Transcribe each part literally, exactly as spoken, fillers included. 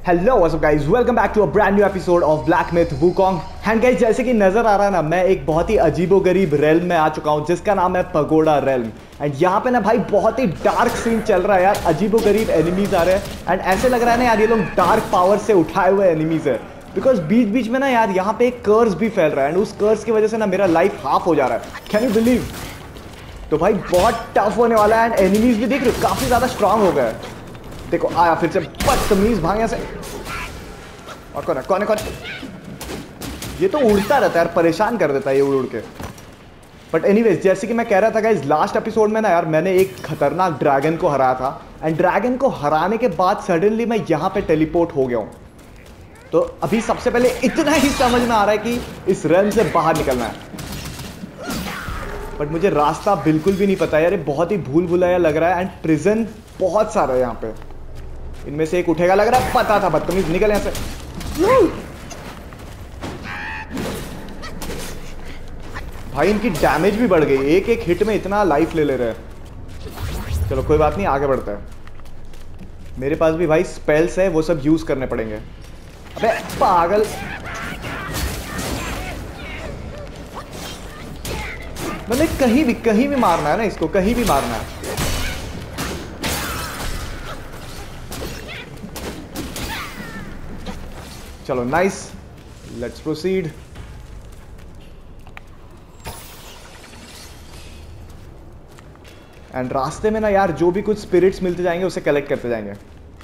Hello what's up guys, welcome back to a brand new episode of Black Myth Wukong. And guys, जैसे कि नजर आ रहा है ना, मैं एक बहुत ही अजीबोगरीब रेल्म में आ चुका हूँ जिसका नाम है पगोडा रेल्म। एंड यहाँ पे ना भाई बहुत ही डार्क सीन चल रहा है यार, अजीबोगरीब एनिमीज आ रहे हैं। एंड ऐसे लग रहा है ना यार, ये लोग डार्क पावर से उठाए हुए एनिमीज है। बिकॉज बीच बीच में ना यार यहाँ पे एक कर्स भी फैल रहा है, एंड उस कर्स की वजह से ना मेरा लाइफ हाफ हो जा रहा है। Can you believe? तो भाई बहुत टफ होने वाला है। एंड एनिमीज भी देख रहे हो काफी ज्यादा स्ट्रांग हो गए। देखो आया फिर से बदतमीज भाग यहाँ से। और कौन है कौन है कौन है? ये तो उड़ता रहता है यार, परेशान कर देता है ये उड़ उड़ के। बट एनीवेज, जैसे कि मैं कह रहा था गाइस, लास्ट एपिसोड में ना यार मैंने एक खतरनाक ड्रैगन को हराया था। एंड ड्रैगन को हराने के बाद सडनली मैं यहाँ पे टेलीपोर्ट हो गया हूँ। तो अभी सबसे पहले इतना ही समझ में आ रहा है कि इस रेल्म से बाहर निकलना है। बट मुझे रास्ता बिल्कुल भी नहीं पता यार, ये बहुत ही भूल भुलाया लग रहा है। एंड प्रिजन बहुत सारा है यहाँ पे, इनमें से एक उठेगा लग रहा है। पता था, बदतमीज निकल यहाँ से। भाई इनकी डैमेज भी बढ़ गई, एक एक हिट में इतना लाइफ ले ले रहे हैं। चलो कोई बात नहीं, आगे बढ़ता है। मेरे पास भी भाई स्पेल्स है, वो सब यूज करने पड़ेंगे। अबे पागल, मतलब कहीं भी कहीं भी मारना है ना इसको, कहीं भी मारना है। चलो नाइस, लेट्स प्रोसीड। एंड रास्ते में ना यार जो भी कुछ स्पिरिट्स मिलते जाएंगे उसे कलेक्ट करते जाएंगे।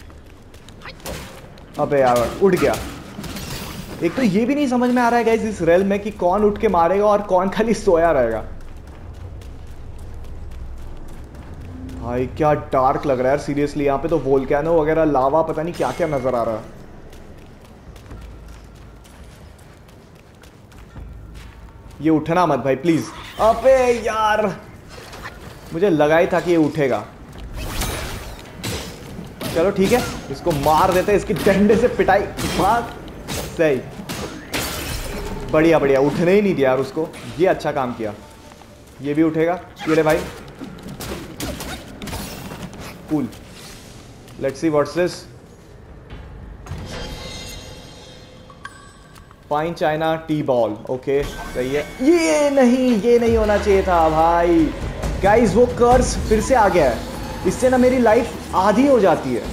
अबे यार उठ गया। एक तो ये भी नहीं समझ में आ रहा है गाइस इस रेल में कि कौन उठ के मारेगा और कौन खाली सोया रहेगा। भाई क्या डार्क लग रहा है यार सीरियसली। यहाँ पे तो वोल्केनो वगैरह, लावा, पता नहीं क्या क्या नजर आ रहा है। ये उठना मत भाई प्लीज। अबे यार मुझे लगा ही था कि ये उठेगा। चलो ठीक है, इसको मार देते, इसकी डंडे से पिटाई। भाग, सही, बढ़िया बढ़िया। उठने ही नहीं दिया यार उसको, ये अच्छा काम किया। ये भी उठेगा, ये ले भाई। Cool, let's see what's this. Fine china tea bowl, okay सही है। ये नहीं, ये नहीं होना चाहिए था भाई। गाइस वो कर्स फिर से आ गया है, इससे ना मेरी लाइफ आधी हो जाती है।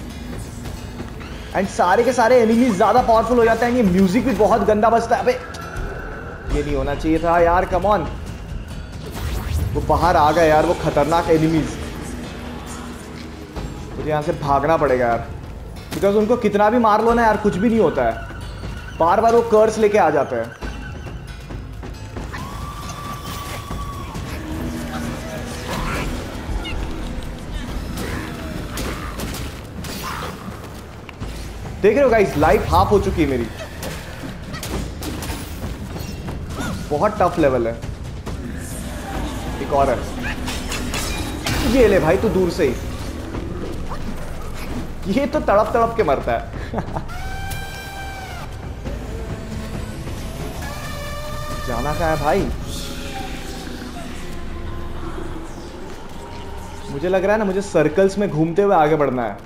एंड सारे के सारे एनिमीज ज्यादा पावरफुल हो जाते हैं। ये म्यूजिक भी बहुत गंदा बजता है। अबे ये नहीं होना चाहिए था यार, कम ऑन। वो बाहर आ गए यार, वो खतरनाक एनिमीज। मुझे यहाँ से भागना पड़ेगा यार, बिकॉज उनको कितना भी मार लो ना यार, कुछ भी नहीं होता है। बार बार वो कर्स लेके आ जाते हैं। देख रहे हो गाइस, लाइफ हाफ हो चुकी है मेरी। बहुत टफ लेवल है। एक और है, ये ले भाई तू दूर से ही। ये तो तड़प तड़प के मरता है। जाना कहाँ है भाई? मुझे लग रहा है ना, मुझे सर्कल्स में घूमते हुए आगे बढ़ना है।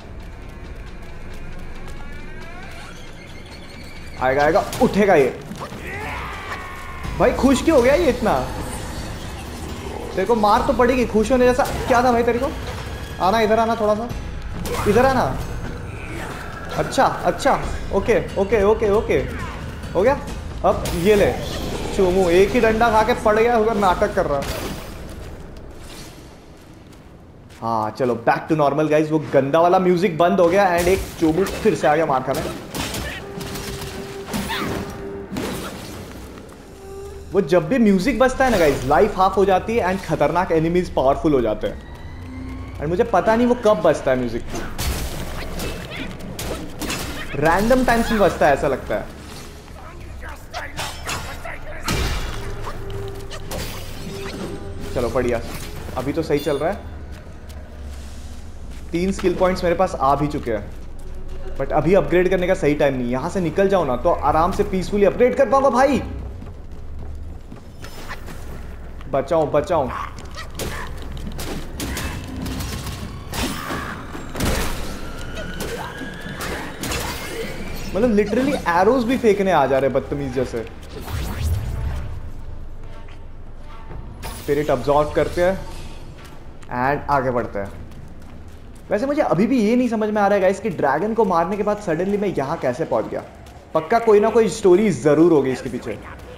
आएगा आएगा, उठेगा ये। भाई खुश क्यों हो गया ये इतना? तेरे को मार तो पड़ेगी, खुश होने जैसा क्या था भाई तेरे को? आना इधर, आना थोड़ा सा इधर आना। अच्छा अच्छा, ओके ओके ओके ओके, हो गया। अब ये ले चोमू, एक ही डंडा खा के पड़ गया, उधर नाटक कर रहा। हाँ चलो बैक टू नॉर्मल गाइज। वो गंदा वाला म्यूजिक बंद हो गया एंड एक चोमू फिर से आ गया मार खाने। वो जब भी म्यूजिक बजता है ना गाइज, लाइफ हाफ हो जाती है एंड खतरनाक एनिमीज पावरफुल हो जाते हैं। एंड मुझे पता नहीं वो कब बजता है म्यूजिक, रैंडम टाइम्स में बजता है ऐसा लगता है। चलो बढ़िया, अभी तो सही चल रहा है। तीन स्किल पॉइंट्स मेरे पास आ भी चुके हैं, बट अभी अपग्रेड करने का सही टाइम नहीं। यहां से निकल जाओ ना तो आराम से पीसफुली अपग्रेड कर पाऊंगा भाई। बचाओ बचाओ, मतलब लिटरली एरोज भी फेंकने आ जा रहे बदतमीज जैसे। स्पिरिट अब्सॉर्ब करते हैं एंड आगे बढ़ते हैं। वैसे मुझे अभी भी ये नहीं समझ में आ रहा है गाइस कि ड्रैगन को मारने के बाद सडनली मैं यहाँ कैसे पहुंच गया। पक्का कोई ना कोई स्टोरी जरूर होगी इसके पीछे,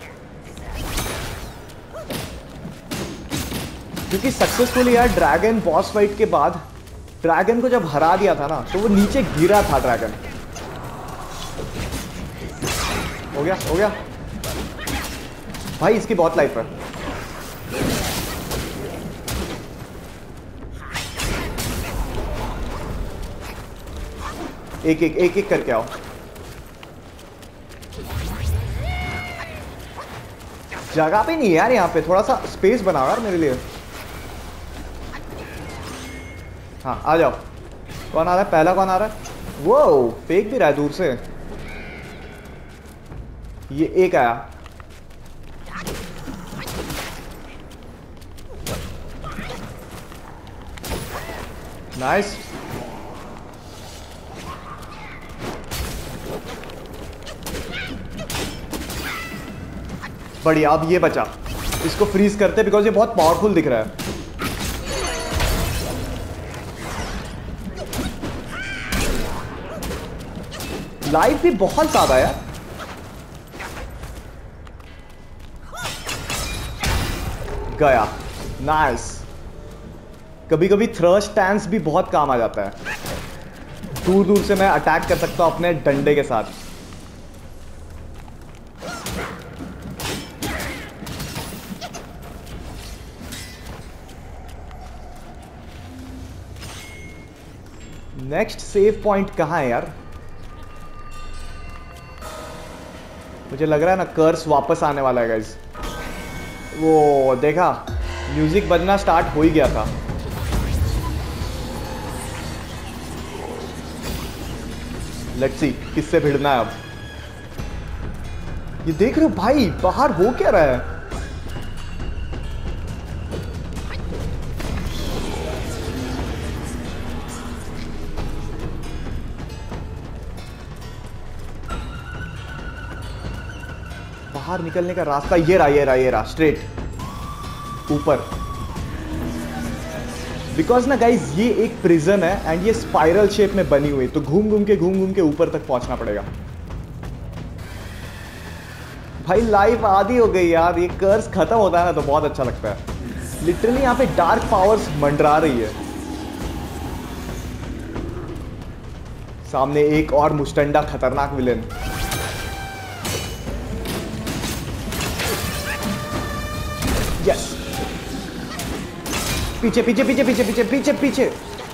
क्योंकि सक्सेसफुली यार ड्रैगन बॉस फाइट के बाद ड्रैगन को जब हरा दिया था ना तो वो नीचे गिरा था ड्रैगन। हो गया हो गया भाई, इसकी बहुत लाइफ है। एक एक एक एक करके आओ। जगह पे नहीं है यार, यहाँ पे थोड़ा सा स्पेस बनाओ यार मेरे लिए। हाँ आ जाओ। कौन आ रहा है? पहला कौन आ रहा है? वो फेंक भी रहा है दूर से। ये एक आया। नाइस। बढ़िया, अब ये बचा। इसको फ्रीज करते बिकॉज ये बहुत पावरफुल दिख रहा है। लाइफ भी बहुत ज्यादा है। गया। नाइस। कभी कभी थ्रस्ट स्टैंस भी बहुत काम आ जाता है। दूर दूर से मैं अटैक कर सकता हूं अपने डंडे के साथ। नेक्स्ट सेव पॉइंट कहां है यार? मुझे लग रहा है ना कर्स वापस आने वाला है गाइस। वो देखा, म्यूजिक बजना स्टार्ट हो ही गया था। लेट्स सी किससे भिड़ना है अब। ये देख रहे हो भाई, बाहर हो क्या रहा है? बाहर निकलने का रास्ता ये रहा ये रहा ये रहा स्ट्रेट ऊपर। बिकॉज ना गाइज ये एक प्रिजन है एंड ये स्पाइरल शेप में बनी हुई, तो घूम घूम के घूम घूम के ऊपर तक पहुंचना पड़ेगा। भाई लाइफ आधी हो गई यार। ये कर्स खत्म होता है ना तो बहुत अच्छा लगता है। लिटरली यहाँ पे डार्क पावर्स मंडरा रही है। सामने एक और मुस्टंडा खतरनाक विलेन। यस, पीछे पीछे पीछे पीछे पीछे पीछे पीछे।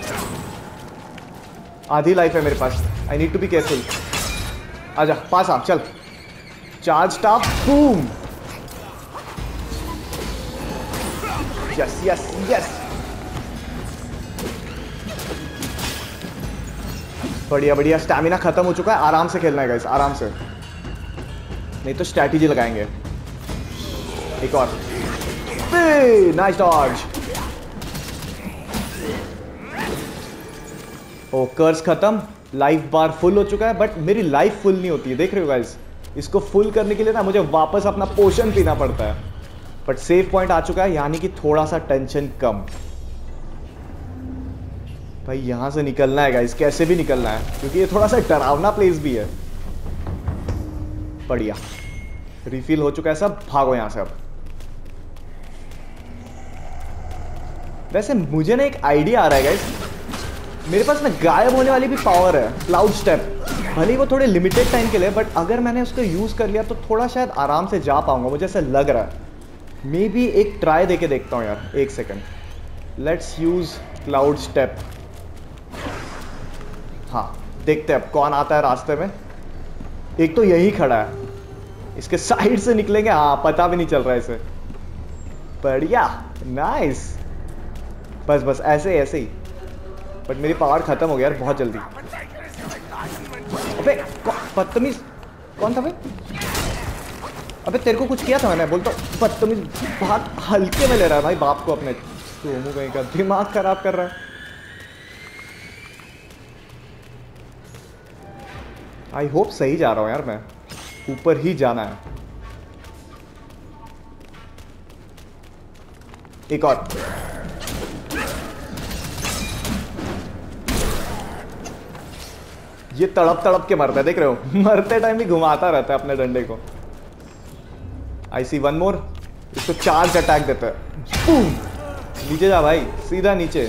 आधी लाइफ है मेरे पास। I need to be careful. आजा पास आ, चल। Charge staff, boom. Yes yes yes. बढ़िया बढ़िया। स्टैमिना खत्म हो चुका है। आराम से खेलना है गाइस, आराम से, नहीं तो स्ट्रैटेजी लगाएंगे। एक और। Nice Dodge. ओ कर्स खत्म। लाइफ बार फुल हो चुका है, बट मेरी लाइफ फुल नहीं होती है। देख रहे हो गाइस, इसको फुल करने के लिए ना मुझे वापस अपना पोशन पीना पड़ता है। बट सेव पॉइंट आ चुका है, यानी कि थोड़ा सा टेंशन कम। भाई यहां से निकलना है गाइस, कैसे भी निकलना है, क्योंकि ये थोड़ा सा डरावना प्लेस भी है। बढ़िया, रिफिल हो चुका है सब। भागो यहां से अब। वैसे मुझे ना एक आइडिया आ रहा है गाइस। मेरे पास ना गायब होने वाली भी पावर है, क्लाउड स्टेप। भले ही वो थोड़े लिमिटेड टाइम के लिए, बट अगर मैंने उसको यूज कर लिया तो थोड़ा शायद आराम से जा पाऊंगा, मुझे ऐसा लग रहा है। मे बी एक ट्राई देके देखता हूँ यार, एक second. Let's use cloud step. हाँ देखते हैं अब कौन आता है रास्ते में। एक तो यही खड़ा है, इसके साइड से निकलेंगे। हाँ पता भी नहीं चल रहा है इसे। बढ़िया, नाइस। बस बस ऐसे ऐसे ही। बट मेरी पावर खत्म हो गया यार बहुत जल्दी। अबे बदतमीज कौन था भाई? अबे तेरे को कुछ किया था मैंने? बोलता बदतमीज। बहुत हल्के में ले रहा है भाई बाप को अपने। तो कहीं का दिमाग खराब कर रहा है। आई होप सही जा रहा हूँ यार, मैं ऊपर ही जाना है। एक और। ये तड़प तड़प के मरता है, देख रहे हो? मरते टाइम भी घुमाता रहता है अपने डंडे को। I see one more. इसको चार्ज अटैक देता है। बूम। नीचे जा भाई, सीधा नीचे।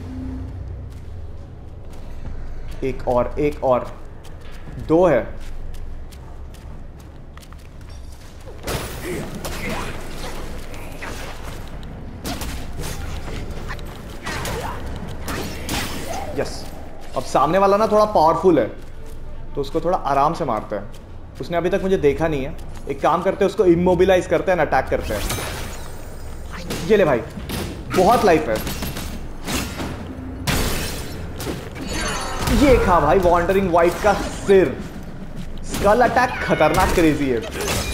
एक और, एक और। दो है। यस। अब सामने वाला ना थोड़ा पावरफुल है, तो उसको थोड़ा आराम से मारते हैं। उसने अभी तक मुझे देखा नहीं है। एक काम करते हैं, उसको इमोबिलाइज करते हैं, अटैक करते हैं। ये ले भाई, बहुत लाइफ है। ये खा भाई, वॉन्डरिंग वाइट का सिर। स्कल अटैक खतरनाक क्रेजी है।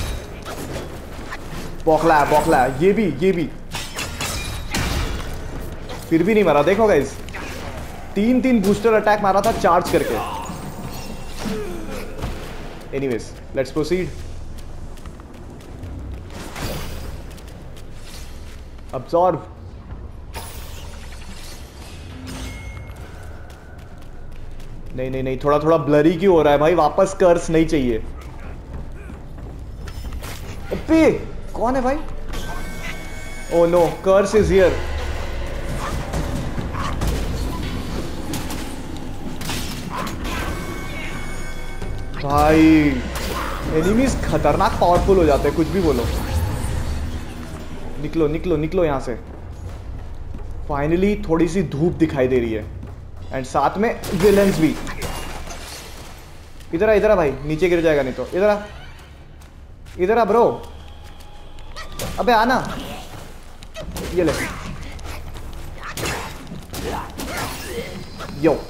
बौखला है, बौखला है। ये भी, ये भी। फिर भी नहीं मरा। देखो गाइस, तीन तीन बूस्टर अटैक मारा था चार्ज करके। Anyways, let's proceed. अब्सॉर्ब। नहीं नहीं नहीं, थोड़ा थोड़ा ब्लरी क्यों हो रहा है भाई? वापस कर्स नहीं चाहिए। अबे कौन है भाई? Oh no, curse is here. भाई एनिमीज खतरनाक पावरफुल हो जाते हैं, कुछ भी बोलो। निकलो निकलो निकलो यहां से। फाइनली थोड़ी सी धूप दिखाई दे रही है, एंड साथ में विलेंस भी। इधर आ, इधर आ भाई, नीचे गिर जाएगा नहीं तो। इधर आ, इधर आ ब्रो। अबे आना। ये ले। यो।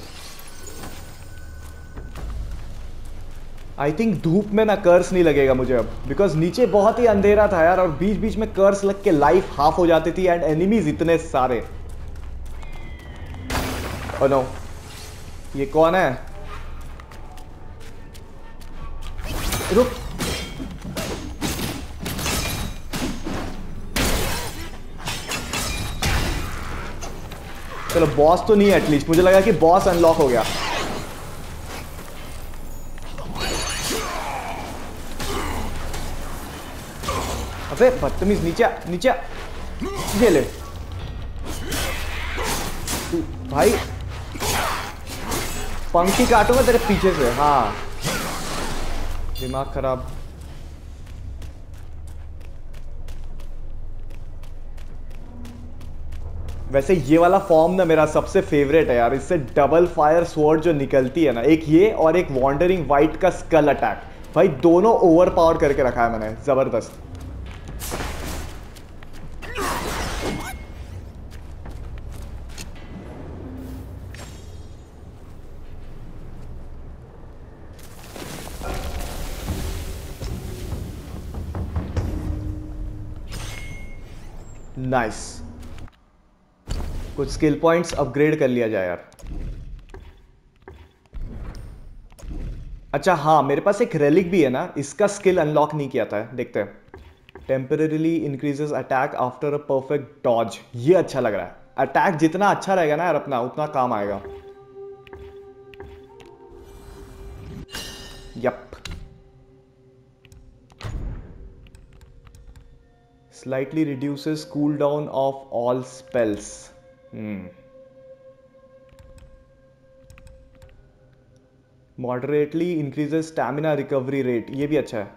आई थिंक धूप में ना कर्स नहीं लगेगा मुझे अब, बिकॉज नीचे बहुत ही अंधेरा था यार, और बीच बीच में कर्स लग के लाइफ हाफ हो जाती थी, एंड एनिमीज इतने सारे। ओह नो, ये कौन है? रुक। चलो बॉस तो नहीं है एटलीस्ट। मुझे लगा कि बॉस अनलॉक हो गया। अबे बदतमीज, नीचे नीचे। ये ले तू भाई, पंक्ति काटूंगा तेरे पीछे से। हाँ, दिमाग खराब। वैसे ये वाला फॉर्म ना मेरा सबसे फेवरेट है यार। इससे डबल फायर स्वॉर्ड जो निकलती है ना, एक ये और एक वॉन्डरिंग वाइट का स्कल अटैक, भाई दोनों ओवर पावर करके रखा है मैंने, जबरदस्त। नाइस। कुछ स्किल पॉइंट्स अपग्रेड कर लिया जाए यार। अच्छा हाँ, मेरे पास एक रेलिक भी है ना, इसका स्किल अनलॉक नहीं किया था, देखते हैं। Temporarily increases attack after a perfect dodge. ये अच्छा लग रहा है। अटैक जितना अच्छा रहेगा ना यार अपना, उतना काम आएगा। Yup. Slightly reduces cooldown of all spells. Hmm. Moderately increases stamina recovery rate. ये भी अच्छा है।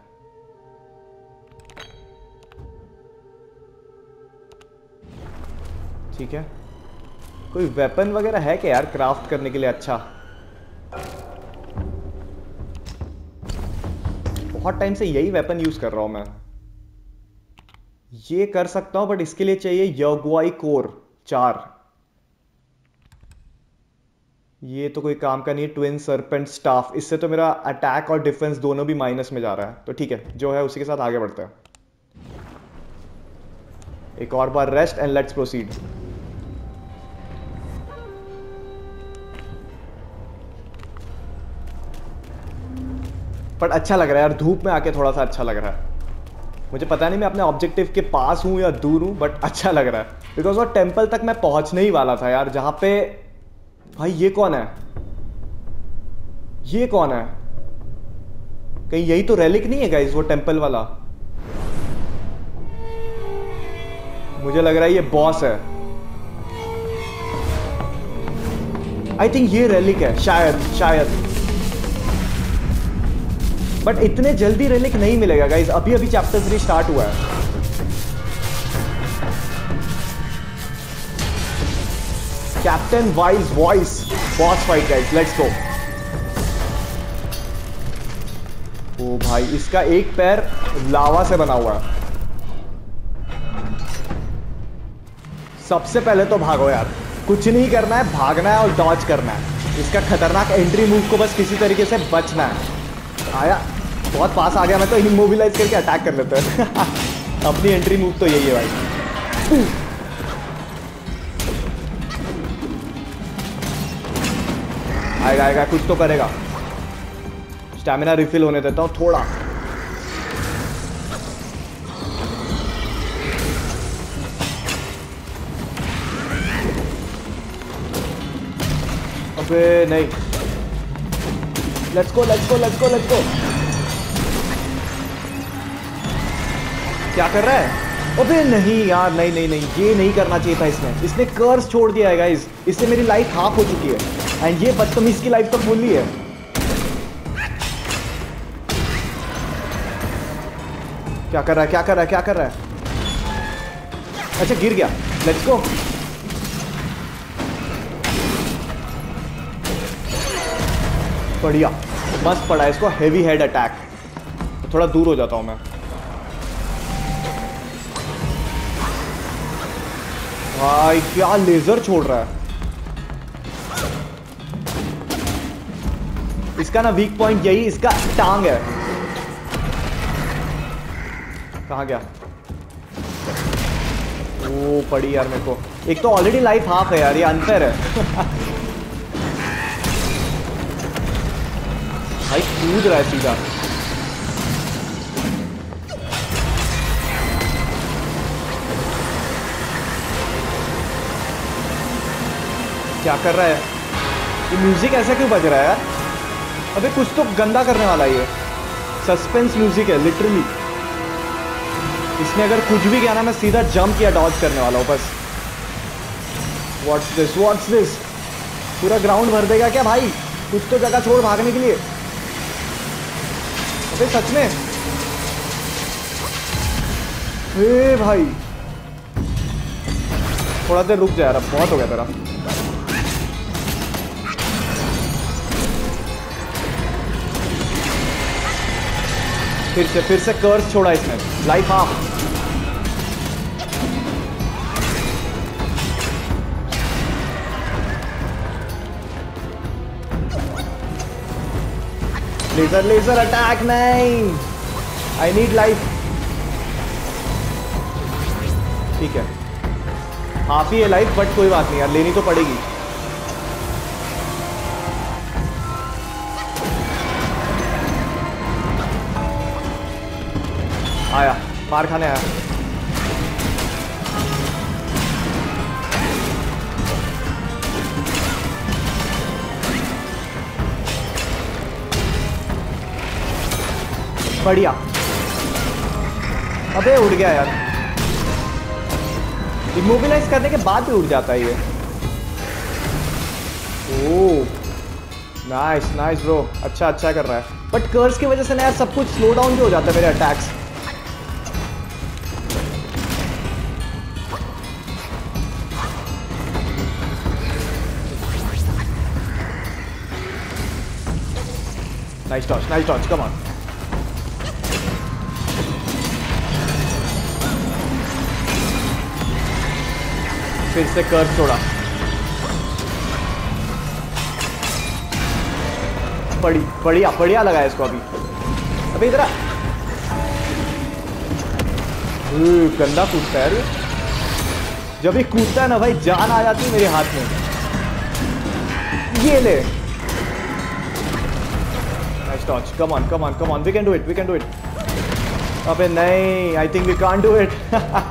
ठीक है। कोई वेपन वगैरह है क्या यार क्राफ्ट करने के लिए? अच्छा, बहुत टाइम से यही वेपन यूज कर रहा हूं मैं। ये कर सकता हूं, बट इसके लिए चाहिए योगवाई कोर चार। ये तो कोई काम का नहीं है। ट्विन सरपेंट स्टाफ, इससे तो मेरा अटैक और डिफेंस दोनों भी माइनस में जा रहा है, तो ठीक है, जो है उसी के साथ आगे बढ़ते हैं। एक और बार rest and let's proceed. But अच्छा लग रहा है यार, धूप में आके थोड़ा सा अच्छा लग रहा है। मुझे पता नहीं मैं अपने ऑब्जेक्टिव के पास हूँ या दूर हूँ, बट अच्छा लग रहा है बिकॉज वो टेम्पल तक मैं पहुँचने ही वाला था यार, जहाँ पे भाई ये कौन है, ये कौन है? कहीं यही तो रेलिक नहीं है गाइस, वो टेम्पल वाला? मुझे लग रहा है ये बॉस है। आई थिंक ये रेलिक है, शायद शायद बट इतने जल्दी रेलिक नहीं मिलेगा गाइस, अभी अभी चैप्टर थ्री स्टार्ट हुआ है। Captain Wise Voice boss fight guys, let's go. ओ भाई, इसका एक पैर लावा से बना हुआ है। सबसे पहले तो भागो यार, कुछ नहीं करना है, भागना है और डॉज करना है। इसका खतरनाक एंट्री मूव को बस किसी तरीके से बचना है। आया, बहुत पास आ गया, मैं तो इमोबिलाइज करके अटैक कर लेता है। अपनी एंट्री मूव तो यही है भाई। आएगा आएगा, कुछ तो करेगा। स्टैमिना रिफिल होने देता हूं थोड़ा। अबे नहीं, let's go let's go let's go let's go. क्या कर रहा है? अबे नहीं यार, नहीं नहीं नहीं, ये नहीं करना चाहिए था इसने। इसने कर्स छोड़ दिया है गाइस, इससे मेरी लाइफ हाफ हो चुकी है एंड ये बदतमीज की लाइफ तो फुल ही है। क्या कर रहा है, क्या कर रहा है, क्या कर रहा है? अच्छा गिर गया, लेट्स गो। बढ़िया, मस्त पड़ा इसको, हेवी हेड अटैक। तो थोड़ा दूर हो जाता हूं मैं। भाई क्या लेजर छोड़ रहा है। इसका ना वीक पॉइंट यही इसका टांग है। कहाँ गया? ओ पड़ी यार मेरे को। एक तो ऑलरेडी लाइफ हाफ है यार, ये अनफेयर है। भाई कूद रहा है सीधा। क्या कर रहा है ये? म्यूजिक ऐसा क्यों बज रहा है यार? अबे कुछ तो गंदा करने वाला है ये। सस्पेंस म्यूजिक है लिटरली। इसने अगर कुछ भी किया ना, मैं सीधा जंप या डॉज करने वाला हूँ बस। What's this, what's this? पूरा ग्राउंड भर देगा क्या भाई? कुछ तो जगह छोड़ भागने के लिए। अबे सच में? हे भाई थोड़ा देर रुक जा यार, अब बहुत हो गया तेरा। फिर से फिर से कर्स छोड़ा इसने, life half. Laser laser attack, नहीं, आई नीड लाइफ। ठीक है, हाफ ही है लाइफ, बट कोई बात नहीं यार, लेनी तो पड़ेगी। आया, मार खाने आया। बढ़िया। अबे उड़ गया यार। इमोबिलाइज करने के बाद भी उड़ जाता है ये। ओह नाइस नाइस ब्रो, अच्छा अच्छा कर रहा है। बट कर्स की वजह से ना यार सब कुछ स्लो डाउन भी हो जाता है मेरे attacks. Nice touch, nice touch, come on. फिर से कर्स छोड़ा। बड़ी बढ़िया बढ़िया लगा इसको अभी। अभी इधर गंदा कूदता है यार। जब ये कूदता है ना भाई, जान आ जाती है मेरे हाथ में। ये ले, dash dodge, come on come on come on, we can do it we can do it. अबे नहीं, I think we can't do it.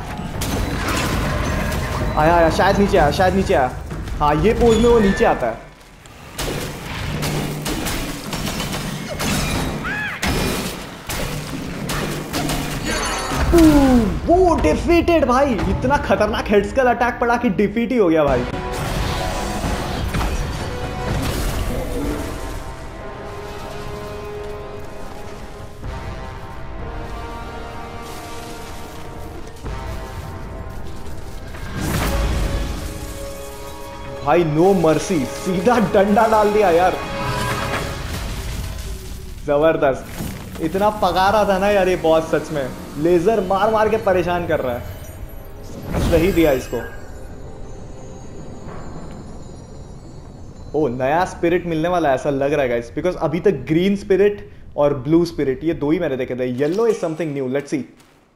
आया आया, शायद नीचे आया, शायद नीचे आया। हाँ ये पोज में वो नीचे आता है। वो डिफीटेड भाई, इतना खतरनाक हेडस्कल अटैक पड़ा कि डिफीट ही हो गया भाई। भाई नो मर्सी, सीधा डंडा डाल दिया यार, जबरदस्त। इतना पका रहा था ना यार ये बॉस, सच में लेजर मार मार के परेशान कर रहा है। सही दिया इसको। ओ नया स्पिरिट मिलने वाला है ऐसा लग रहा है गाइस, बिकॉज अभी तक ग्रीन स्पिरिट और ब्लू स्पिरिट ये दो ही मैंने देखे थे। Yellow is something new, let's see.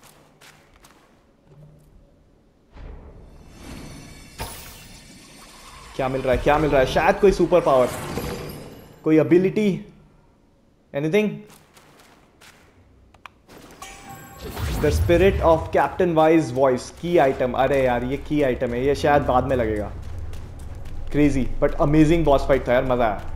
क्या मिल रहा है, क्या मिल रहा है? शायद कोई सुपर पावर, कोई ability, anything. The spirit of Captain Wise Voice, की आइटम। अरे यार ये की आइटम है, ये शायद बाद में लगेगा। Crazy but amazing boss fight था यार, मजा आया।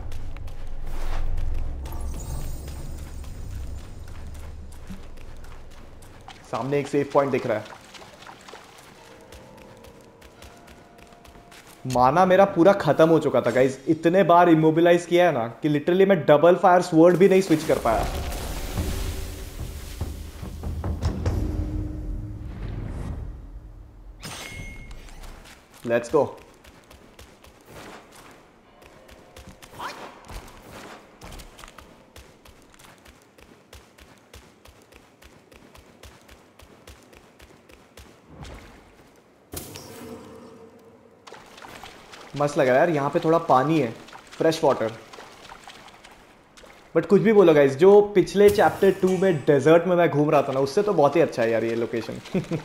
सामने एक सेफ पॉइंट दिख रहा है। माना मेरा पूरा खत्म हो चुका था गाइस, इतने बार इमोबिलाइज किया है ना कि लिटरली मैं डबल फायर स्वर्ड भी नहीं स्विच कर पाया। Let's go. मस्त लग रहा है यार, यहाँ पे थोड़ा पानी है, फ्रेश वाटर। बट कुछ भी बोलो गाइस, जो पिछले चैप्टर टू में डेजर्ट में मैं घूम रहा था ना, उससे तो बहुत ही अच्छा है यार ये लोकेशन।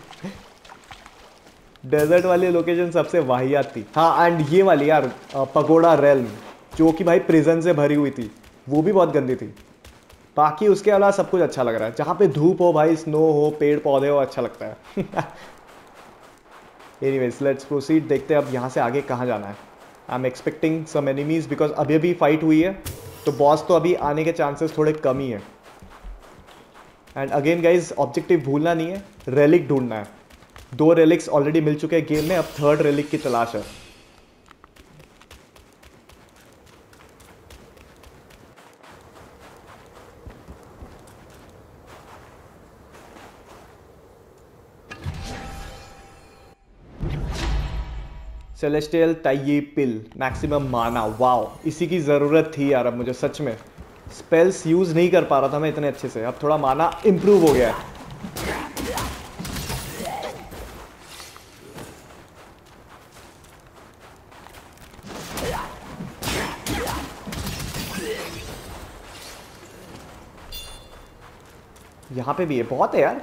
डेजर्ट वाली लोकेशन सबसे वाहियात थी। हाँ एंड ये वाली यार पगोड़ा रेल्म, जो कि भाई प्रिजन से भरी हुई थी, वो भी बहुत गंदी थी। बाकी उसके अलावा सब कुछ अच्छा लग रहा है। जहाँ पे धूप हो भाई, स्नो हो, पेड़ पौधे हो, अच्छा लगता है। एनीवेज लेट्स प्रोसीड, देखते हैं अब यहाँ से आगे कहाँ जाना है। I am expecting some enemies, because अभी अभी फाइट हुई है तो बॉस तो अभी आने के चांसेस थोड़े कम ही है। एंड अगेन गाइज ऑब्जेक्टिव भूलना नहीं है, रेलिक ढूंढना है। दो रेलिक्स ऑलरेडी मिल चुके हैं गेम में, अब थर्ड रेलिक की तलाश है। Celestial Taiyi pill, maximum mana. Wow, इसी की ज़रूरत थी यार अब मुझे सच में। स्पेल्स यूज़ नहीं कर पा रहा था मैं इतने अच्छे से, अब थोड़ा माना इम्प्रूव हो गया है। यहाँ पे भी है, बहुत है यार।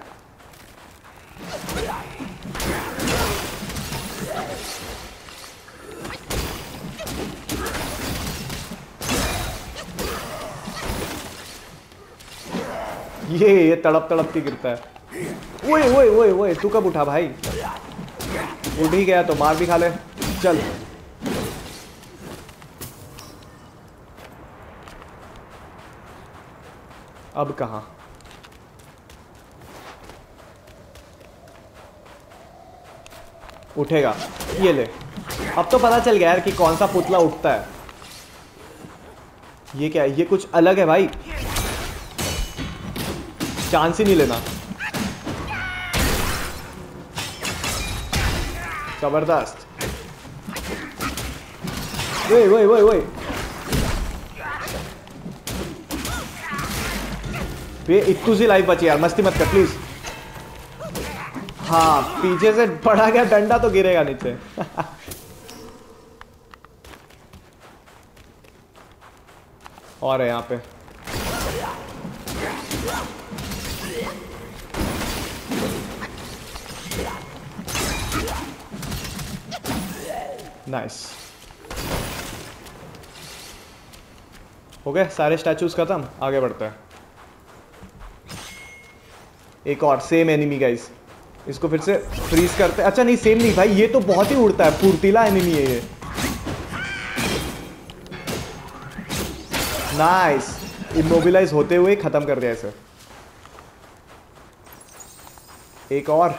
ये ये तड़प तड़प के गिरता है। ओए ओए ओए ओए, तू कब उठा भाई? उठ ही गया तो मार भी खा ले, चल। अब कहाँ? उठेगा, ये ले। अब तो पता चल गया यार कि कौन सा पुतला उठता है। ये क्या है? ये कुछ अलग है भाई, चांस ही नहीं लेना। जबरदस्त। वोए वोए वोए वोए, ये इतनी सी लाइफ बची यार, मस्ती मत कर प्लीज। हाँ पीछे से पड़ा गया डंडा तो गिरेगा नीचे। और है यहाँ पे। नाइस। हो गए सारे स्टैचूज खत्म, आगे बढ़ते हैं। एक और सेम एनिमी गाइस, इसको फिर से फ्रीज करते। अच्छा नहीं सेम नहीं भाई, ये तो बहुत ही उड़ता है, फुर्तीला एनिमी है ये। नाइस, इमोबिलाइज होते हुए खत्म कर दिया इसे। एक और,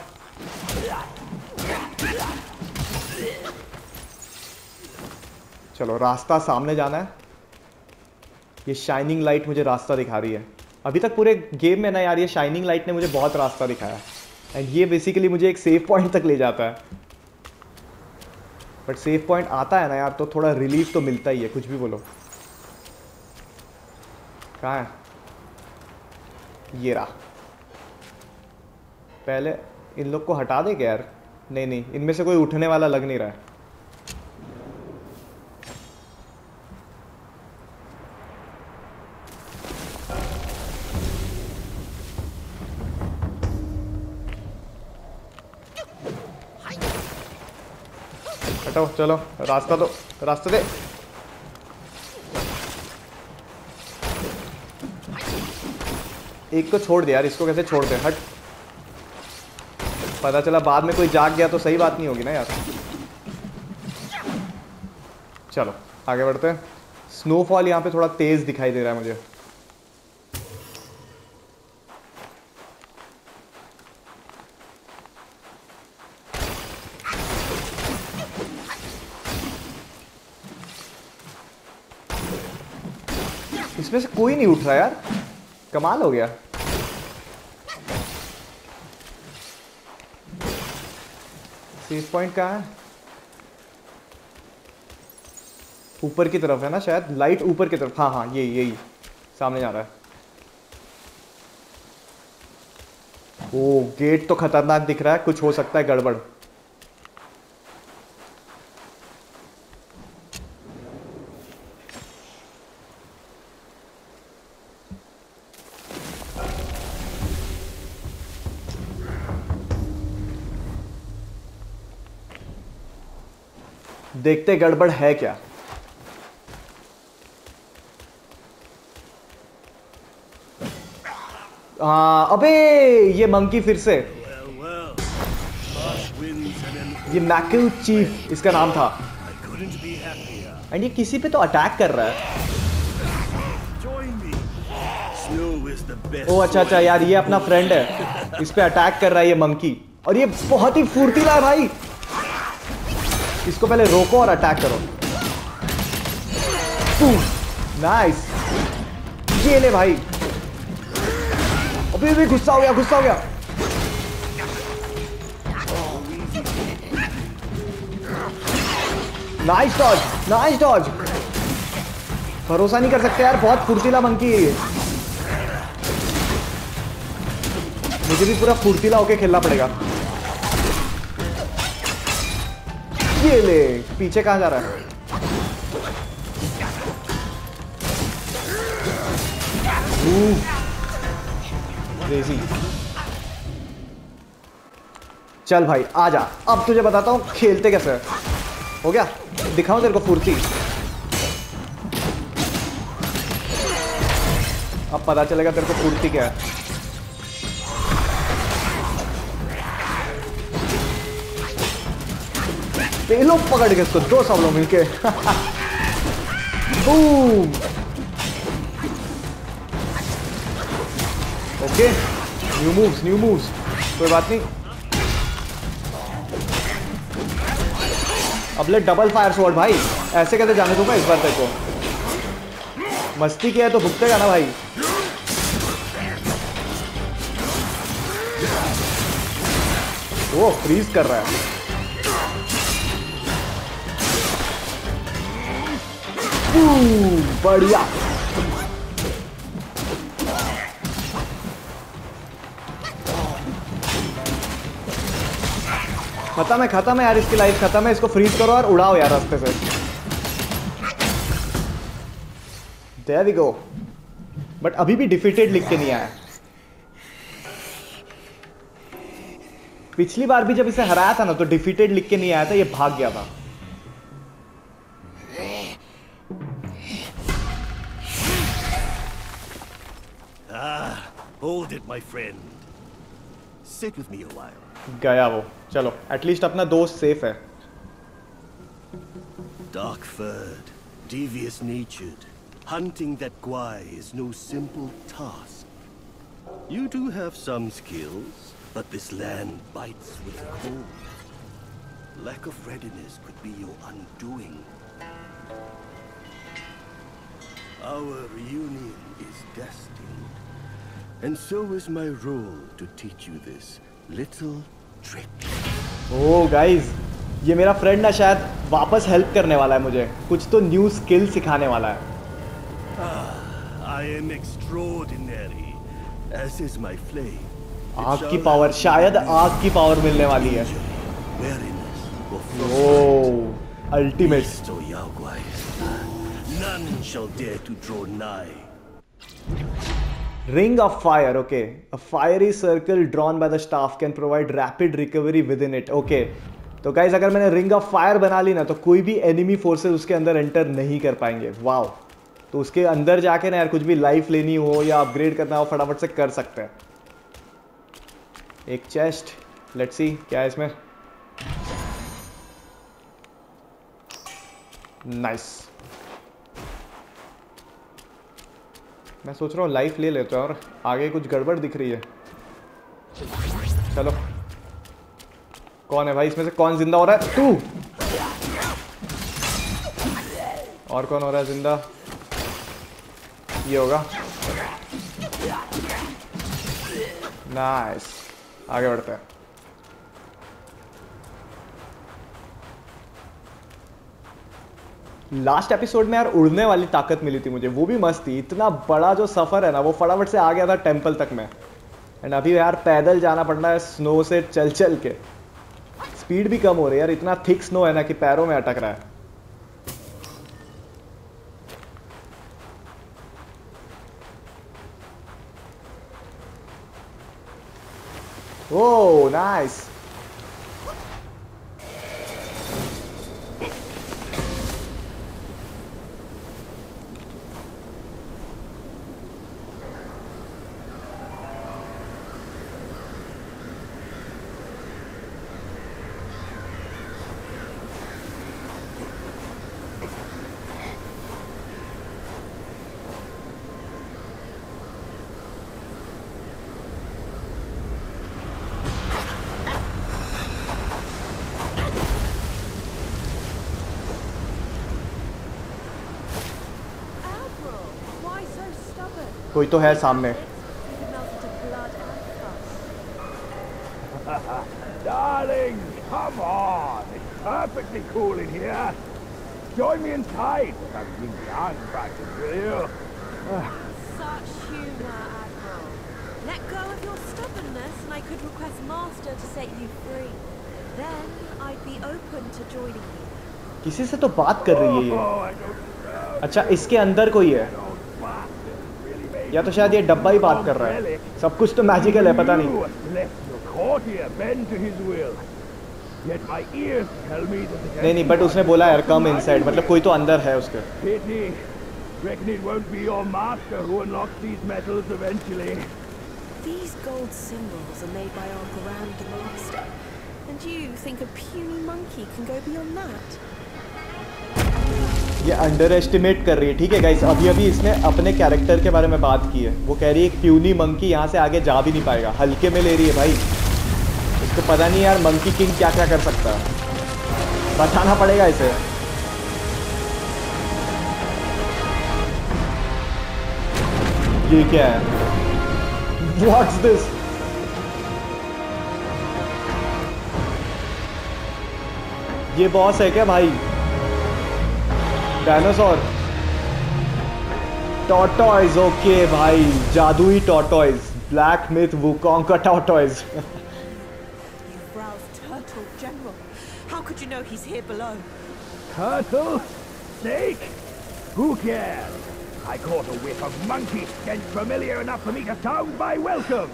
चलो रास्ता सामने जाना है। ये शाइनिंग लाइट मुझे रास्ता दिखा रही है। अभी तक पूरे गेम में ना यार, ये शाइनिंग लाइट ने मुझे बहुत रास्ता दिखाया एंड ये बेसिकली मुझे एक सेफ पॉइंट तक ले जाता है। बट सेफ पॉइंट आता है ना यार तो थोड़ा रिलीफ तो मिलता ही है, कुछ भी बोलो। कहाँ है? ये रहा। पहले इन लोग को हटा दे क्या यार? नहीं नहीं, इनमें से कोई उठने वाला लग नहीं रहा है। हटो, चलो रास्ता दो, रास्ता दे। एक को छोड़ दे यार, इसको कैसे छोड़ दे? हट। पता चला बाद में कोई जाग गया तो सही बात नहीं होगी ना यार। चलो आगे बढ़ते हैं। स्नोफॉल यहाँ पे थोड़ा तेज दिखाई दे रहा है मुझे। इसमें से कोई नहीं उठ रहा यार, कमाल हो गया। सेफ पॉइंट कहाँ है? ऊपर की तरफ है ना शायद, लाइट ऊपर की तरफ। हाँ हाँ ये यही सामने जा रहा है। ओ गेट तो खतरनाक दिख रहा है, कुछ हो सकता है गड़बड़। देखते गड़बड़ है क्या। हाँ अबे ये मंकी फिर से, ये मैकल चीफ इसका नाम था एंड ये किसी पे तो अटैक कर रहा है। ओ अच्छा अच्छा यार, ये अपना फ्रेंड है, इस पे अटैक कर रहा है ये मंकी। और ये बहुत ही फुर्तीला है भाई, इसको पहले रोको और अटैक करो। नाइस, ये ले भाई। अभी भी गुस्सा हो गया, गुस्सा हो गया। Nice dodge, nice dodge. भरोसा नहीं कर सकते यार, बहुत फुर्तीला मंकी है ये। मुझे भी पूरा फुर्तीला होके खेलना पड़ेगा। ये ले, पीछे कहां जा रहा है? क्रेजी। चल भाई आजा, अब तुझे बताता हूं खेलते कैसे। हो गया, दिखाऊं तेरे को फुर्ती। अब पता चलेगा तेरे को फुर्ती क्या है। ये लोग पकड़ के इसको, दो सब लोग मिलके। Boom. Okay, new moves, new moves, कोई बात नहीं। अब ले डबल फायर स्वॉर्ड भाई, ऐसे कैसे जाने दूंगा इस बार तेरे को। मस्ती किया है तो भुगतेगा ना भाई। वो फ्रीज कर रहा है। बढ़िया। खत्म है, खत्म है यार, इसकी लाइफ खत्म है। इसको फ्रीज करो और उड़ाओ यार रास्ते से। There we go। बट अभी भी डिफीटेड लिख के नहीं आया। पिछली बार भी जब इसे हराया था ना तो डिफीटेड लिख के नहीं आया था, ये भाग गया था। Ah, hold it, my friend. Sit with me a while. गया वो. चलो, at least अपना दोस्त safe है. Dark-furred, devious-natured, hunting that Gwai is no simple task. You do have some skills, but this land bites with the cold. Lack of readiness could be your undoing. Our reunion is destined, and so is my role to teach you this little trick. Oh, guys. ये मेरा friend ना शायद वापस help करने वाला है मुझे, कुछ तो न्यू स्किल सिखाने वाला है. I am extraordinary, as is my flame. आग की पावर, शायद आग की पावर मिलने वाली है. Oh, ultimate. None shall dare to draw nigh. Ring of fire, okay. A fiery circle drawn by the staff can provide rapid recovery within it. Okay. तो guys अगर मैंने रिंग ऑफ फायर बना ली ना तो कोई भी एनिमी फोर्सेस उसके अंदर एंटर नहीं कर पाएंगे. वाओ. तो उसके अंदर जाके ना यार कुछ भी लाइफ लेनी हो या अपग्रेड करना हो फटाफट से कर सकते हैं. एक चेस्ट, लेट्स सी क्या है इसमें. नाइस. मैं सोच रहा हूँ लाइफ ले लेते हैं और आगे कुछ गड़बड़ दिख रही है. चलो. कौन है भाई इसमें से, कौन जिंदा हो रहा है? तू. और कौन हो रहा है जिंदा? ये होगा. नाइस. आगे बढ़ते हैं. लास्ट एपिसोड में यार उड़ने वाली ताकत मिली थी मुझे, वो भी मस्त थी. इतना बड़ा जो सफर है ना वो फटाफट से आ गया था टेंपल तक में. एंड अभी यार पैदल जाना पड़ रहा है स्नो से चल चल के. स्पीड भी कम हो रही है यार, इतना थिक स्नो है ना कि पैरों में अटक रहा है. Oh nice. कोई तो है सामने. Darling, come on. It's perfectly cool in here. Join me inside. I've been beyond practice with you. Such humor, Admiral. Let go of your stubbornness and I could request Master to set you free. Then I'd be open to joining you. किसी से तो बात कर रही है ये. अच्छा इसके अंदर कोई है या तो शायद ये डब्बा ही बात कर रहा है. सब कुछ तो मैजिकल है, पता नहीं. नहीं नहीं बट उसने बोला यार कम इनसाइड, मतलब कोई तो अंदर है उसके. These gold symbols are made by our Grand Master, and you think a puny monkey can go beyond that? ये अंडर एस्टिमेट कर रही है. ठीक है गाइस, अभी अभी इसने अपने कैरेक्टर के बारे में बात की है. वो कह रही है एक प्यूनी मंकी यहाँ से आगे जा भी नहीं पाएगा. हल्के में ले रही है भाई. इसको पता नहीं यार मंकी किंग क्या क्या कर सकता है, बताना पड़ेगा इसे. ये क्या है? What's this? ये बॉस है क्या भाई? डायनासोर. टॉर्टॉइज. ओके भाई, जादुई टॉर्टॉइज. ब्लैक मिथ वुकोंग का tortoise. You've roused Turtle, General. How could you know he's here below? Turtle? Snake? Who cares? I caught a whiff of monkey stench familiar enough for me to sound my welcome.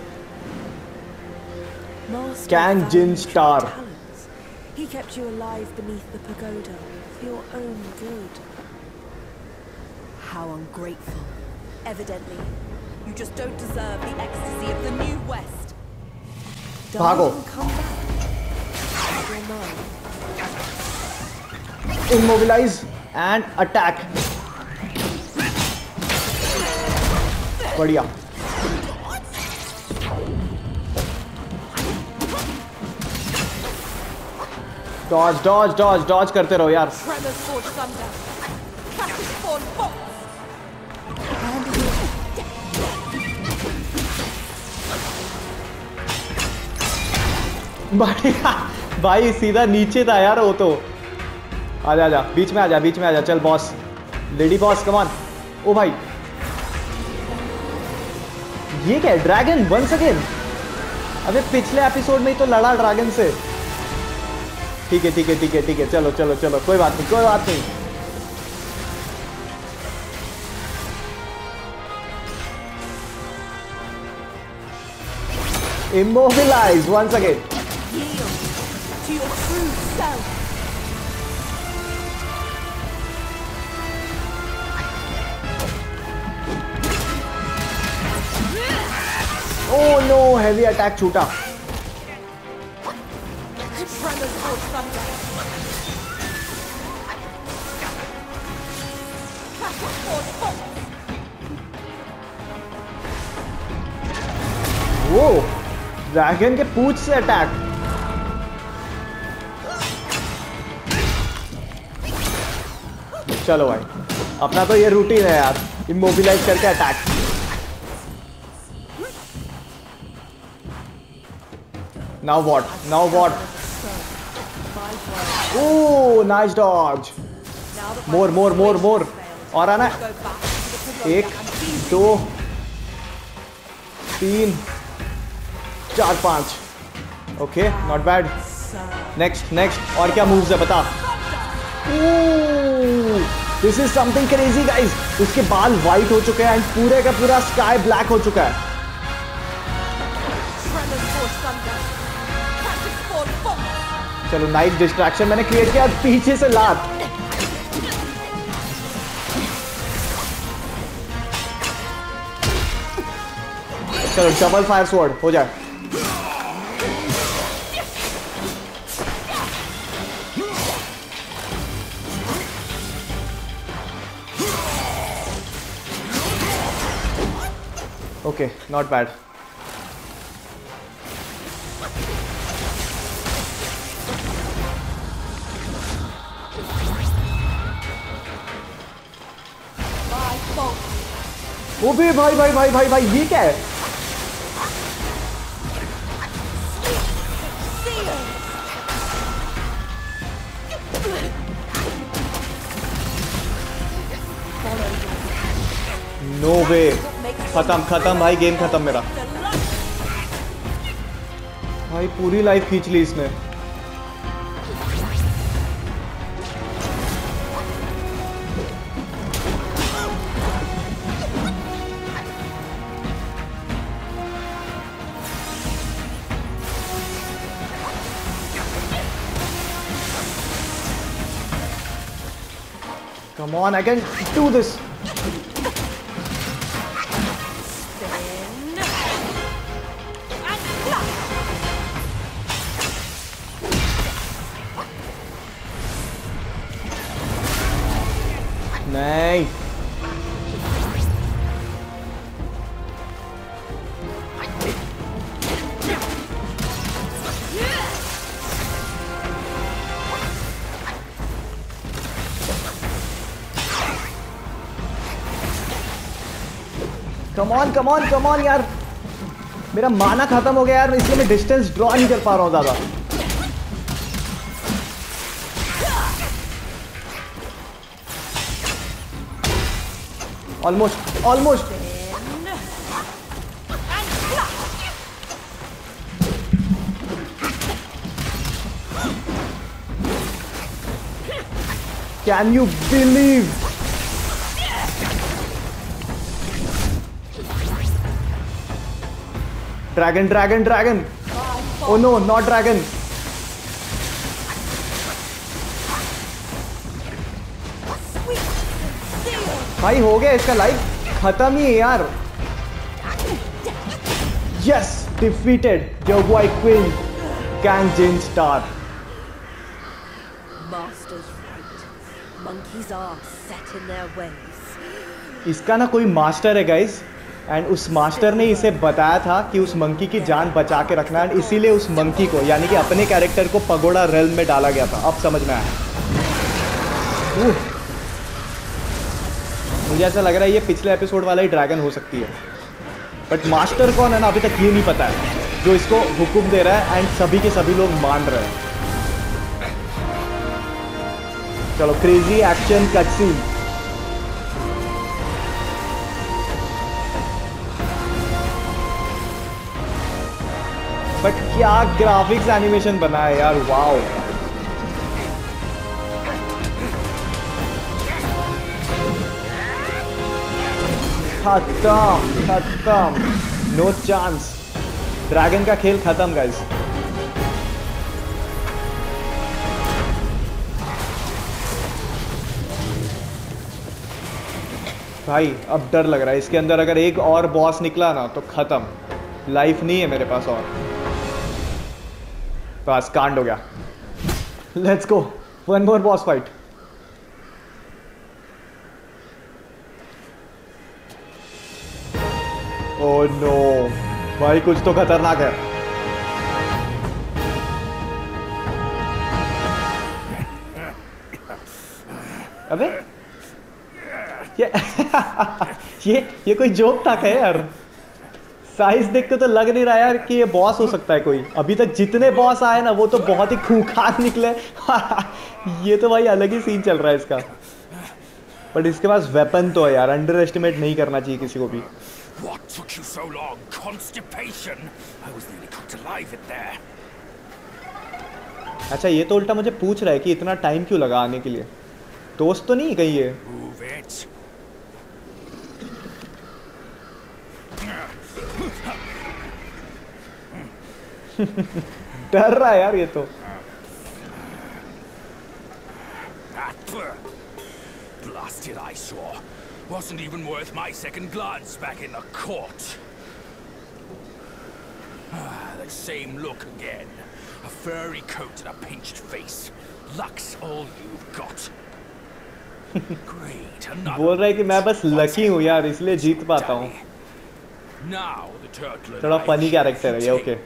Master Kang found Jin you Star. talents. He kept you alive beneath the pagoda for your own good. How ungrateful. Evidently, You just don't deserve the ecstasy of the New West. भागो। Immobilize and attack. बढ़िया। Dodge dodge dodge dodge करते रहो यार। बढ़िया भाई, सीधा नीचे था यार वो तो। आजा आजा, बीच में आजा, बीच में आजा। चल boss, lady boss, come on. ओ भाई, ये क्या है? Dragon once again. अबे पिछले एपिसोड में ही तो लड़ा ड्रैगन से। ठीक है ठीक है ठीक है ठीक है, चलो चलो चलो, कोई बात नहीं कोई बात नहीं। Immobilize once again. Yield to your true self. Oh no, heavy attack छूटा। वो ड्रैगन के पूंछ से अटैक। चलो भाई, अपना तो ये रूटीन है यार, इमोबिलाइज करके attack. Now what, now what? Oh nice dodge. More more more more. और आना। एक दो तीन चार पांच। Okay, not bad. Next next. और क्या मूव्स है बता। This is something crazy guys. उसके बाल वाइट हो चुके हैं एंड पूरे का पूरा स्काई ब्लैक हो चुका है। चलो, नाइट डिस्ट्रैक्शन मैंने क्रिएट किया, पीछे से लात। चलो, डबल फायर स्वॉर्ड हो जाए। Okay, not bad. ओ बे भाई भाई भाई भाई भाई, ये क्या है? नो वे, खत्म खत्म भाई, गेम खत्म मेरा भाई। पूरी लाइफ खींच ली इसने। Come on, I can do this. नहीं, come on come on come on यार, मेरा माना खत्म हो गया यार, इसलिए मैं डिस्टेंस ड्रॉ नहीं कर पा रहा हूं ज्यादा। Almost almost. Can you believe? Dragon dragon dragon. Oh no, not dragon. भाई हो गया, इसका लाइफ खत्म ही है यार। Yes, defeated your boy Queen Kang Jin Star. Master's right. Monkeys are set in their ways. इसका ना कोई मास्टर है गाइस, एंड उस मास्टर ने इसे बताया था कि उस मंकी की जान बचा के रखना है, इसीलिए उस मंकी को यानी कि अपने कैरेक्टर को पगोड़ा रेल्म में डाला गया था। अब समझ में आया। मुझे ऐसा लग रहा है ये पिछले एपिसोड वाला ही ड्रैगन हो सकती है, बट मास्टर कौन है ना अभी तक ये नहीं पता है, जो इसको हुक्म दे रहा है एंड सभी के सभी लोग मान रहे हैं। चलो क्रेजी एक्शन कटसीन। बट क्या ग्राफिक्स एनिमेशन बना है यार, वाओ। खत्म खत्म, नो चांस, ड्रैगन का खेल खत्म गाइस। भाई अब डर लग रहा है, इसके अंदर अगर एक और बॉस निकला ना तो खत्म, लाइफ नहीं है मेरे पास और। बस कांड हो गया। Let's go, one more boss fight. Oh no भाई, कुछ तो खतरनाक है। अबे ये ये ये कोई जोक था क्या यार? साइज देख के तो लग नहीं रहा यार कि ये बॉस हो सकता है कोई। अभी तक जितने बॉस आए ना वो तो बहुत ही खूंखार निकले। ये तो भाई अलग ही सीन चल रहा है इसका। बट इसके पास वेपन तो है यार, अंडर एस्टिमेट नहीं करना चाहिए किसी को भी। What took you so long? Constipation? I was nearly cooked alive in there. अच्छा ये तो उल्टा मुझे पूछ रहा है कि इतना टाइम क्यों लगा आने के लिए। दोस्त तो नहीं कहीं ये? Move it. डर रहा है यार ये तो। Blasted eyesore. Wasn't even worth my second glance back in the court. Ah, the same look again. A furry coat and a pinched face. Luck's all you've got. Great, another. बोल रहा है कि मैं बस लकी हूँ यार इसलिए जीत पाता हूँ। Now the turtle. थोड़ा फनी कैरेक्टर है ये, okay.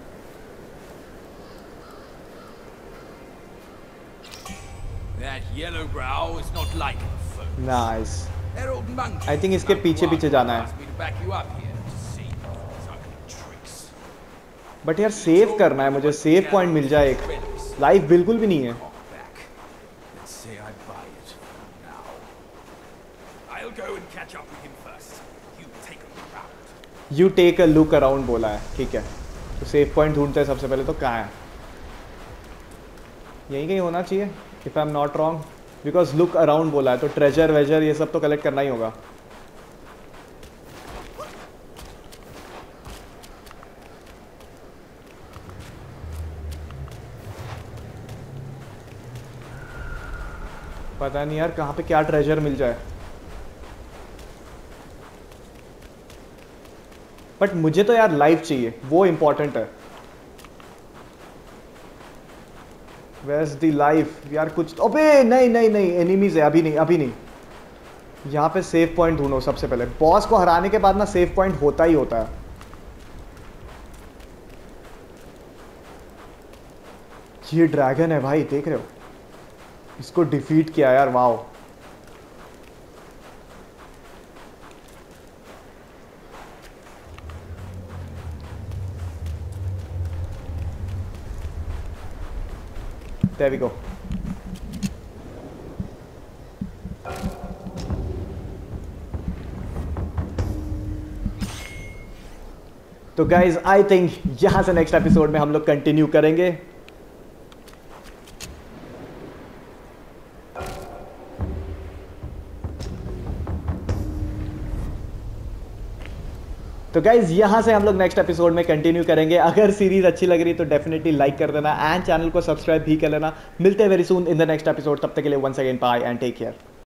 That yellow brow is not like folk. नाइस। They're old monkeys. I think इसके पीछे पीछे जाना है। Asked me to back you up here to see his ugly tricks. But यार सेव करना है मुझे, सेव पॉइंट मिल जाए एक। लाइफ बिल्कुल भी नहीं है। Back. Let's say I buy it now. I'll go and catch up with him first. You take a look around. You take a look around बोला है, ठीक है। तो सेव पॉइंट ढूंढते हैं सबसे पहले। तो कहाँ है? यहीं कहीं होना चाहिए if I am not wrong, because look around बोला है तो ट्रेजर वेजर ये सब तो कलेक्ट करना ही होगा। पता नहीं यार कहाँ पे क्या ट्रेजर मिल जाए, बट मुझे तो यार लाइफ चाहिए, वो इंपॉर्टेंट है। Where's the life यार? कुछ अबे नहीं नहीं नहीं, एनिमीज है। अभी नहीं अभी नहीं। यहाँ पे सेव पॉइंट ढूंढो सबसे पहले। बॉस को हराने के बाद ना सेव पॉइंट होता ही होता है। ये ड्रैगन है भाई, देख रहे हो? इसको डिफीट किया यार, वाओ। There we go. तो गाइज आई थिंक यहां से नेक्स्ट एपिसोड में हम लोग कंटिन्यू करेंगे। तो गाइज यहां से हम लोग नेक्स्ट एपिसोड में कंटिन्यू करेंगे। अगर सीरीज अच्छी लग रही है तो डेफिनेटली लाइक कर देना एंड चैनल को सब्सक्राइब भी कर लेना। मिलते हैं very soon in the next episode. तब तक के लिए once again bye and take care.